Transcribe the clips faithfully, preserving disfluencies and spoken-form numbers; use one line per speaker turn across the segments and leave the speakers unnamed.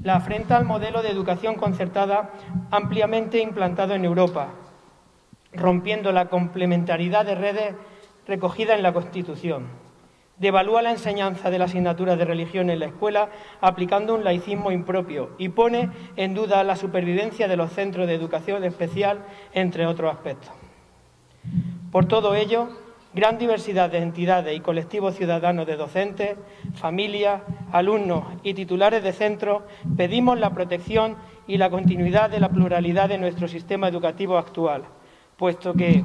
la afrenta al modelo de educación concertada ampliamente implantado en Europa, rompiendo la complementariedad de redes recogida en la Constitución. Devalúa la enseñanza de la asignatura de religión en la escuela aplicando un laicismo impropio y pone en duda la supervivencia de los centros de educación especial, entre otros aspectos. Por todo ello, gran diversidad de entidades y colectivos ciudadanos de docentes, familias, alumnos y titulares de centros pedimos la protección y la continuidad de la pluralidad de nuestro sistema educativo actual, puesto que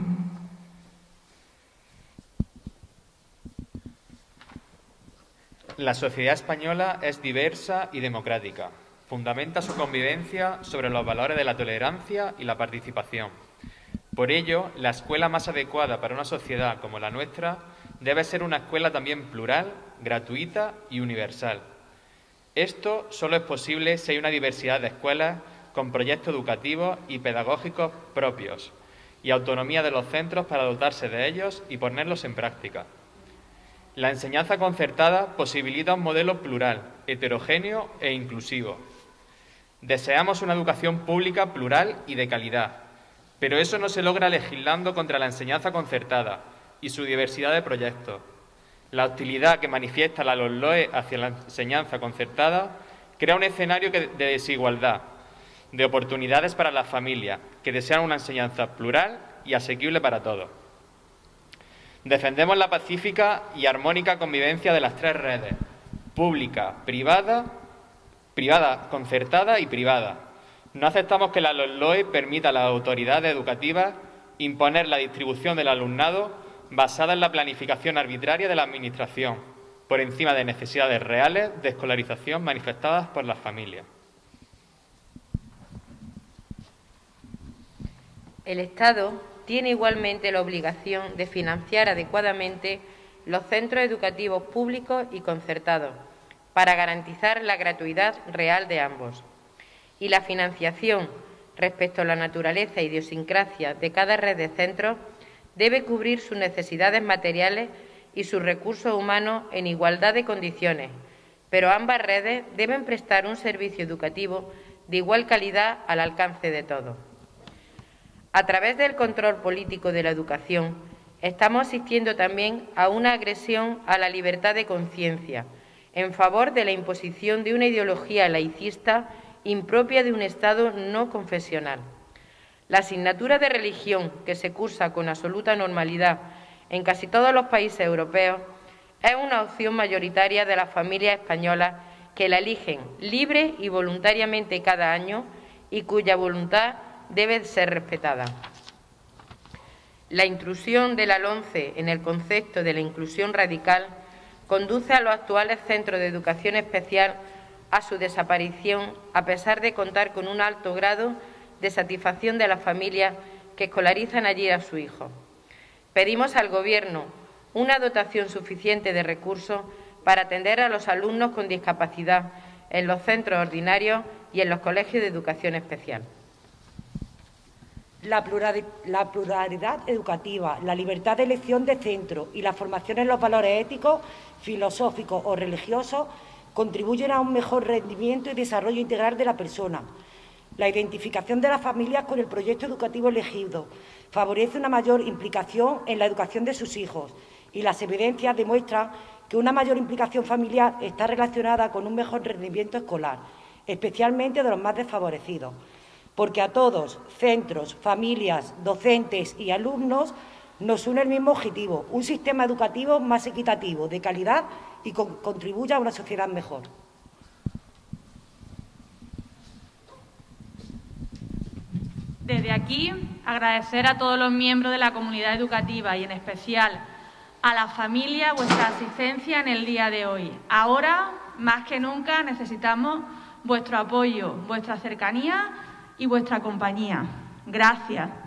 la sociedad española es diversa y democrática. Fundamenta su convivencia sobre los valores de la tolerancia y la participación. Por ello, la escuela más adecuada para una sociedad como la nuestra debe ser una escuela también plural, gratuita y universal. Esto solo es posible si hay una diversidad de escuelas con proyectos educativos y pedagógicos propios y autonomía de los centros para dotarse de ellos y ponerlos en práctica. La enseñanza concertada posibilita un modelo plural, heterogéneo e inclusivo. Deseamos una educación pública plural y de calidad, pero eso no se logra legislando contra la enseñanza concertada y su diversidad de proyectos. La hostilidad que manifiesta la LOMLOE hacia la enseñanza concertada crea un escenario de desigualdad, de oportunidades para las familias que desean una enseñanza plural y asequible para todos. Defendemos la pacífica y armónica convivencia de las tres redes, pública, privada, privada, concertada y privada. No aceptamos que la LOMLOE permita a las autoridades educativas imponer la distribución del alumnado basada en la planificación arbitraria de la Administración, por encima de necesidades reales de escolarización manifestadas por las familias.
El Estado tiene igualmente la obligación de financiar adecuadamente los centros educativos públicos y concertados para garantizar la gratuidad real de ambos. Y la financiación respecto a la naturaleza e idiosincrasia de cada red de centros debe cubrir sus necesidades materiales y sus recursos humanos en igualdad de condiciones, pero ambas redes deben prestar un servicio educativo de igual calidad al alcance de todos. A través del control político de la educación, estamos asistiendo también a una agresión a la libertad de conciencia, en favor de la imposición de una ideología laicista impropia de un Estado no confesional. La asignatura de religión, que se cursa con absoluta normalidad en casi todos los países europeos, es una opción mayoritaria de las familias españolas que la eligen libre y voluntariamente cada año y cuya voluntad debe ser respetada. La intrusión de la LOMCE en el concepto de la inclusión radical conduce a los actuales centros de educación especial a su desaparición, a pesar de contar con un alto grado de satisfacción de las familias que escolarizan allí a su hijo. Pedimos al Gobierno una dotación suficiente de recursos para atender a los alumnos con discapacidad en los centros ordinarios y en los colegios de educación especial.
La pluralidad educativa, la libertad de elección de centro y la formación en los valores éticos, filosóficos o religiosos contribuyen a un mejor rendimiento y desarrollo integral de la persona. La identificación de las familias con el proyecto educativo elegido favorece una mayor implicación en la educación de sus hijos y las evidencias demuestran que una mayor implicación familiar está relacionada con un mejor rendimiento escolar, especialmente de los más desfavorecidos, porque a todos, centros, familias, docentes y alumnos, nos une el mismo objetivo, un sistema educativo más equitativo, de calidad y que contribuya a una sociedad mejor.
Desde aquí, agradecer a todos los miembros de la comunidad educativa y, en especial, a la familia vuestra asistencia en el día de hoy. Ahora, más que nunca, necesitamos vuestro apoyo, vuestra cercanía y vuestra compañía. Gracias.